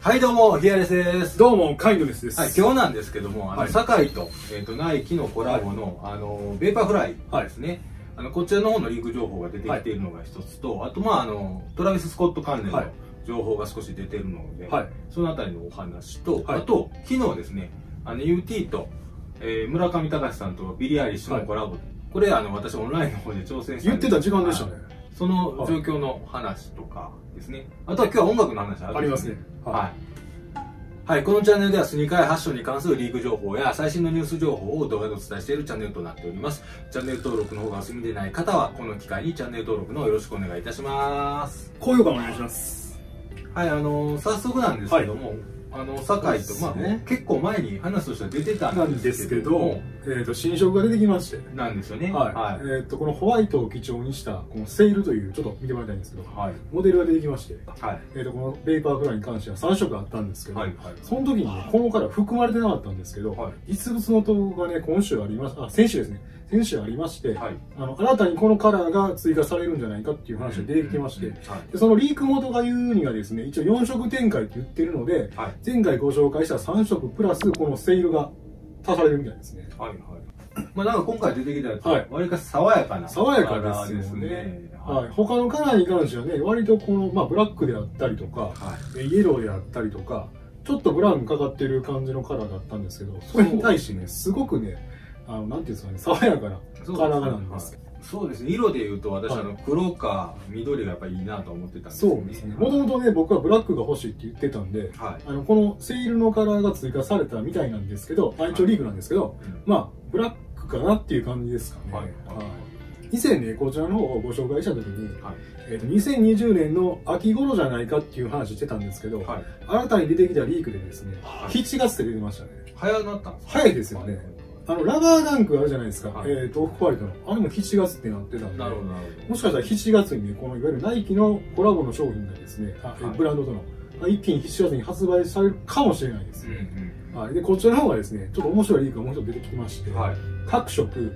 はいどうも、ヒアレスです。 どうも、カインドレスです。 はい、今日なんですけども、堺と、ナイキのコラボの、ベーパーフライですね。こちらの方のリーク情報が出てきているのが一つと、あと、トラビス・スコット関連の情報が少し出てるので、そのあたりのお話と、あと、昨日ですね、UT と、村上隆さんとビリー・アイリッシュのコラボ。これ、私オンラインの方で挑戦した言ってた時間でしたね。 その状況の話とかですね。あとは今日は音楽の話ありますね。はい。このチャンネルではスニーカーやファッションに関するリーク情報や最新のニュース情報を動画でお伝えしているチャンネルとなっております。チャンネル登録の方がお済みでない方は、この機会にチャンネル登録のよろしくお願いいたします。 高評価お願いします。 はい、早速なんですけども、堺と、結構前に話としては出てたんですけど、 新色が出てきまして。 なんですよね。 はい。このホワイトを基調にした、このセールという、ちょっと見てもらいたいんですけど、モデルが出てきまして、このベーパーフライに関しては3色あったんですけど、その時にね、このカラー含まれてなかったんですけど、実物の動画がね、先週ですね。先週ありまして、新たにこのカラーが追加されるんじゃないかっていう話が出てきまして、そのリーク元が言うにはですね、一応4色展開って言ってるので、前回ご紹介した3色プラスこのセールが足されるみたいですね。 なんか今回出てきたやつは、わりかし爽やかな。 爽やかですね。他のカラーに関してはね、割とこの、ブラックであったりとか、イエローであったりとか、ちょっとブラウンかかってる感じのカラーだったんですけど、それに対してね、すごくね、なんていうんですかね、爽やかなカラーなんです。 そうですね、色でいうと私黒か緑がやっぱりいいなと思ってたんですね。 そうですね。もともとね、僕はブラックが欲しいって言ってたんで、このセールのカラーが追加されたみたいなんですけど、一応リークなんですけど、ブラックかなっていう感じですかね。以前ね、こちらの方をご紹介した時に、2020年の秋頃じゃないかっていう話してたんですけど、新たに出てきたリークでですね、7月で出てましたね。 早なったんですか？ 早いですよね。ラバーダンクあるじゃないですか。オフホワイトの。あれも7月ってなってたんで。もしかしたら7月にね、このいわゆるナイキのコラボの商品がですね、ブランドとの、一気に7月に発売されるかもしれないですね。で、こちらの方がですね、ちょっと面白いリークがもう一つ出てきまして、各色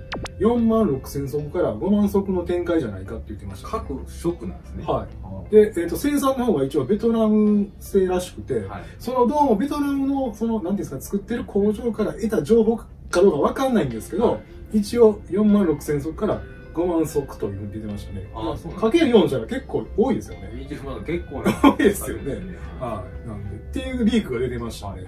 46,000足から5万足の展開じゃないかって言ってました。 各色なんですね。 で、生産の方が一応ベトナム製らしくて、そのどうもベトナムの、なんていうんですか、作ってる工場から得た情報かどうかわかんないんですけど、一応46,000足から5万足というふうに出てましたね。かける4じゃ結構多いですよね。 結構多いですよね。なんで、っていうリークが出てましたね。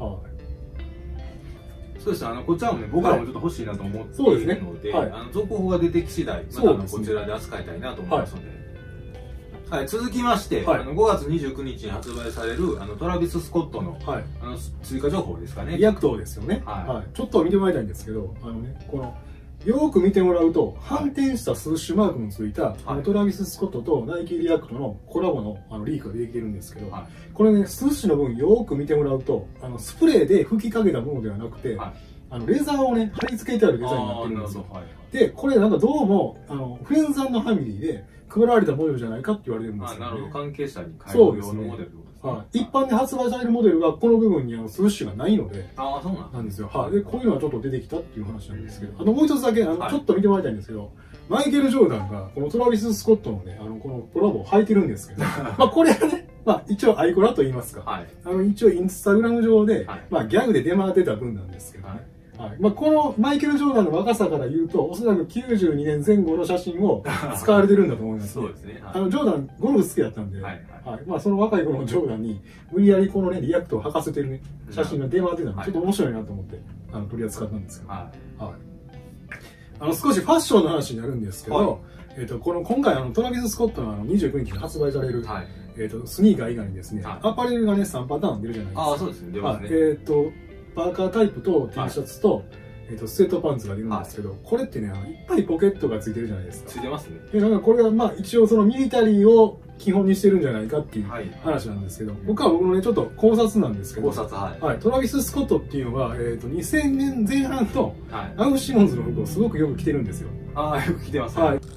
そうです。こちらもね、僕らもちょっと欲しいなと思っているので、続報が出てき次第、またこちらで扱いたいなと思いますので。続きまして、5月29日に発売される、トラビス・スコットの、追加情報ですかね。 リアクトですよね。ちょっと見てもらいたいんですけど、この、よーく見てもらうと、反転したスーシュマークのついた、トラビス・スコットとナイキリアクトのコラボのリークが出てきてるんですけど、これね、スーシュの部分よーく見てもらうと、スプレーで吹きかけたものではなくて、レザーをね、貼り付けてあるデザインになってるんですよ。で、これなんかどうも、フレンザンのファミリーで配られたモデルじゃないかって言われてるんですよ。 なるほど、関係者に買える用のモデル。 一般で発売されるモデルがこの部分にスーシュがないので、 そうなんですよ。で、こういうのはちょっと出てきたっていう話なんですけど、もう一つだけ、ちょっと見てもらいたいんですけど、マイケル・ジョーダンがこのトラビス・スコットのね、このコラボを履いてるんですけど、これはね、一応アイコラと言いますか、一応インスタグラム上で、ギャグで出回ってた分なんですけどね。このマイケル・ジョーダンの若さから言うと、おそらく92年前後の写真を使われてるんだと思います。そうですね。ジョーダン、ゴルフ好きだったんで、その若い頃のジョーダンに、無理やりこのね、リアクトを履かせてるね、写真が出回ってたんで、ちょっと面白いなと思って、取り扱ったんですけど。少しファッションの話になるんですけど、今回トラビス・スコットの29日に発売される、スニーカー以外にですね、アパレルがね、3パターン出るじゃないですか。 そうですね、出ますね。 パーカータイプと T シャツと、スウェットパンツが出るんですけど、これってね、いっぱいポケットがついてるじゃないですか。 ついてますね。 で、なんかこれが一応そのミリタリーを基本にしてるんじゃないかっていう話なんですけど、僕のね、ちょっと考察なんですけど、トラビス・スコットっていうのは、2000年前半のアウフ・シモンズの服をすごくよく着てるんですよ。 よく着てます。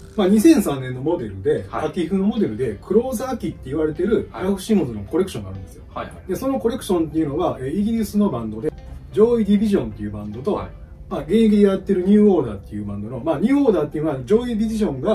2003年のモデルで、秋冬のモデルで、クローズ秋って言われてるアウフ・シモンズのコレクションがあるんですよ。で、そのコレクションっていうのは、イギリスのバンドで、ジョイ・ディビジョンっていうバンドと、現役でやってるニューオーダーっていうバンドの、ニューオーダーっていうのは、ジョイ・ディビジョンが、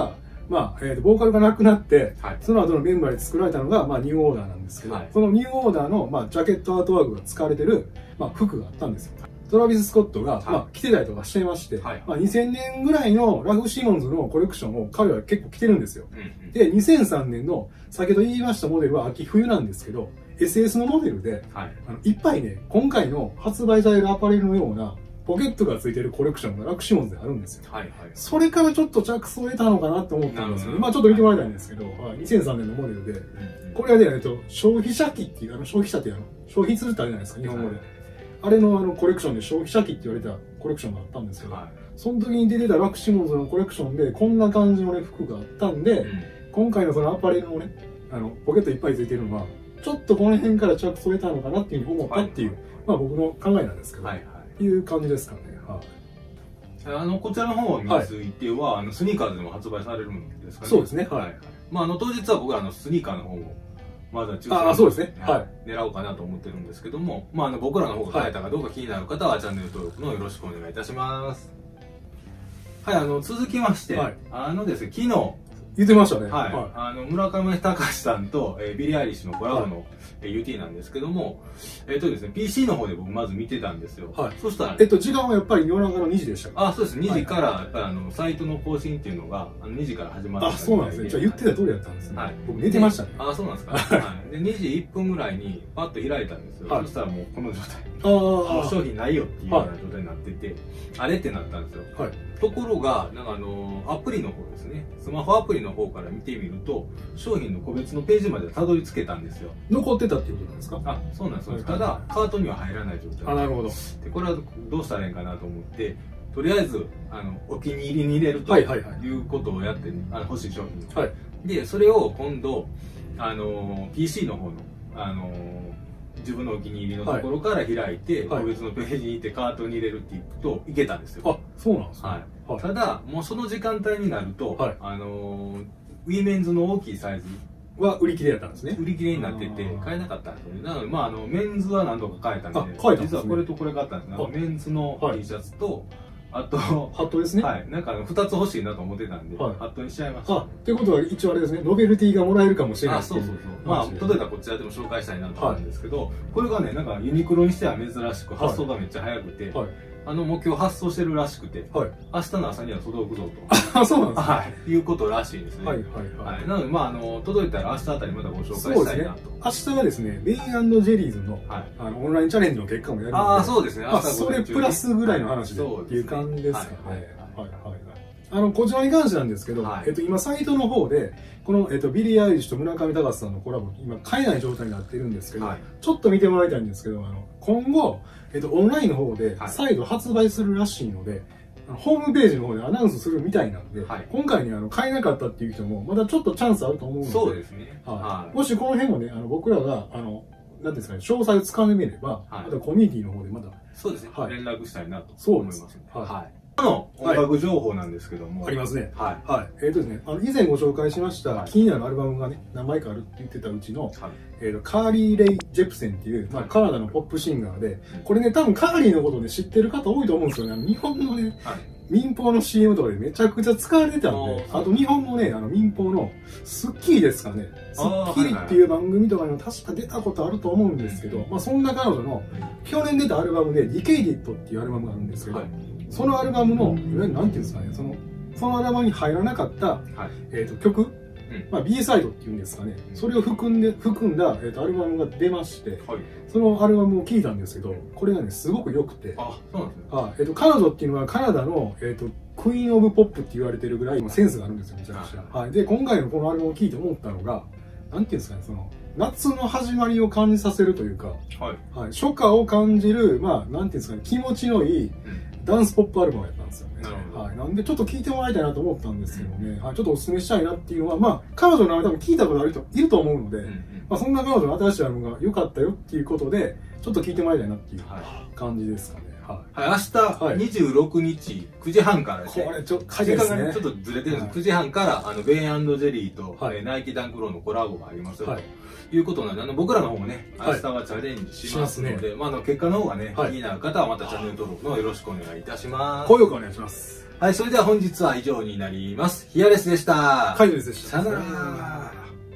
まあ、ボーカルがなくなって、その後のメンバーで作られたのが、まあ、ニューオーダーなんですけど、そのニューオーダーの、まあ、ジャケットアートワークが使われてる、まあ、服があったんですよ。トラビス・スコットが、まあ、着てたりとかしてまして、まあ、2000年ぐらいのラフ・シモンズのコレクションを彼は結構着てるんですよ。で、2003年の、先ほど言いましたモデルは秋冬なんですけど、SS のモデルで、いっぱいね、今回の発売されるアパレルのような、ポケットがついてるコレクションがラフ・シモンズであるんですよ。それからちょっと着想を得たのかなと思ったんですけど、まあちょっと見てもらいたいんですけど、2003年のモデルで、これはね、消費者機っていう、消費者って消費するってあるじゃないですか、日本語で。あれのコレクションで消費者機って言われたコレクションがあったんですけど、その時に出てたラフ・シモンズのコレクションで、こんな感じのね、服があったんで、今回のそのアパレルのね、ポケットいっぱいついてるのは、ちょっとこの辺から着想を得たのかなっていうふうに思ったっていう、まあ僕の考えなんですけど、いう感じですかね。 こちらの方については、スニーカーズでも発売されるんですかね。 そうですね。 まあ、当日は僕はスニーカーの方を、まずは抽選で狙おうかなと思ってるんですけども、まあ、僕らの方が買えたかどうか気になる方は、チャンネル登録のよろしくお願いいたします。はい、続きまして、ですね、昨日、 言ってましたね。 村上隆さんと、ビリー・アイリッシュのコラボの、UT なんですけども、ですね、PC の方で僕まず見てたんですよ。そしたら、 時間はやっぱり夜中の2時でしたか？ そうです。2時から、やっぱりサイトの更新っていうのが、2時から始まった。 そうなんですね。じゃあ言ってた通りだったんですね。僕寝てましたね。 そうなんですか。で、2時1分ぐらいにパッと開いたんですよ。そしたらもうこの状態。商品ないよっていうような状態になってて、あれってなったんですよ。ところが、なんかアプリの方ですね。スマホアプリの方から見てみると、商品の個別のページまでたどり着けたんですよ。 残ってたっていうことなんですか？ そうなんです。ただ、カートには入らない状態。 なるほど。 で、これはどうしたらいいかなと思って、とりあえず、お気に入りに入れるということをやって、欲しい商品。で、それを今度、PC の方の、自分のお気に入りのところから開いて、個別のページに行ってカートに入れるっていくといけたんですよ。 そうなんですね。 ただ、もうその時間帯になると、ウィメンズの大きいサイズは売り切れだったんですね。 売り切れになってて、買えなかったんですよね。なので、まあ、メンズは何度か買えたんで、実はこれとこれ買ったんですね。メンズの T シャツと、あと、ハットですね。 なんか2つ欲しいなと思ってたんで、ハットにしちゃいました。 ってことは一応あれですね、ノベルティがもらえるかもしれない。 そう。まあ、届いたらこちらでも紹介したいなと思うんですけど、これがね、なんかユニクロにしては珍しく、発送がめっちゃ早くて、目標発送してるらしくて、明日の朝には届くぞと。そうなんですか。 いうことらしいですね。なので、まあ、届いたら明日あたりまたご紹介したいなと。 明日はですね、ベイ&ジェリーズのオンラインチャレンジの結果もやるので、 そうですね。 それプラスぐらいの話でっていう感じですかね。こちらに関してなんですけど、今サイトの方で、この、ビリー・アイリッシュと村上隆さんのコラボ、今買えない状態になっているんですけど、ちょっと見てもらいたいんですけど、今後、オンラインの方で再度発売するらしいので、ホームページの方でアナウンスするみたいなので、今回ね、買えなかったっていう人も、まだちょっとチャンスあると思うので、 そうですね。 もしこの辺もね、僕らが、なんですかね、詳細をつかんでみれば、またコミュニティの方でまた、 そうですね、連絡したいなと思います。の音楽情報なんですけども。 ありますね。ですね、以前ご紹介しました気になるアルバムがね、何枚かあるって言ってたうちの、カーリー・レイ・ジェプセンっていう、カナダのポップシンガーで、これね、多分カーリーのことで知ってる方多いと思うんですよね。日本のね、民放の CM とかでめちゃくちゃ使われてたんで、あと日本のね、民放のスッキリですかね。スッキリっていう番組とかにも確か出たことあると思うんですけど、まあそんな彼女の去年出たアルバムで、ディケイディットっていうアルバムがあるんですけど、そのアルバムの、いわゆるなんていうんですかね、そのアルバムに入らなかった、曲、B サイドっていうんですかね、それを含んだ、アルバムが出まして、そのアルバムを聴いたんですけど、これがね、すごく良くて、彼女っていうのはカナダの、クイーン・オブ・ポップって言われてるぐらいセンスがあるんですよ、めちゃくちゃ。で、今回のこのアルバムを聴いて思ったのが、なんていうんですかね、夏の始まりを感じさせるというか、初夏を感じる、なんていうんですかね、気持ちのいいダンスポップアルバムやったんですよね。なんでちょっと聴いてもらいたいなと思ったんですけどね、ちょっとお勧めしたいなっていうのは、彼女の多分聞いたことある人いると思うので、そんな彼女の新しいアルバムが良かったよっていうことで、ちょっと聴いてもらいたいなっていう感じですかね。 明日26日9時半からですね。 これちょっと時間がね、ちょっとずれてるんです。9時半からベイ&ジェリーとナイキダンクローのコラボがありますよということなので、僕らの方もね、明日はチャレンジしますので、結果の方がね、気になる方はまたチャンネル登録のよろしくお願いいたします。 高評価お願いします。 はい、それでは本日は以上になります。ヒアレスでした。 カイドレスでした。 さよなら。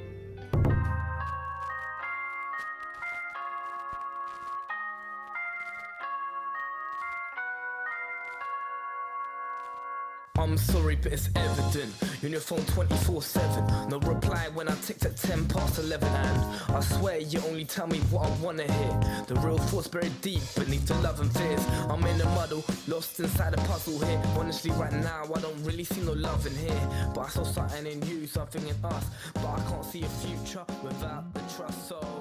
I'm sorry, but it's evident. You're on your phone 24/7. No reply when I text at 10 past 11. And I swear you only tell me what I wanna hear. The real thoughts buried deep beneath the love and fears. I'm in a muddle, lost inside a puzzle here. Honestly, right now I don't really see no love in here. But I saw something in you, something in us. But I can't see a future without the trust. So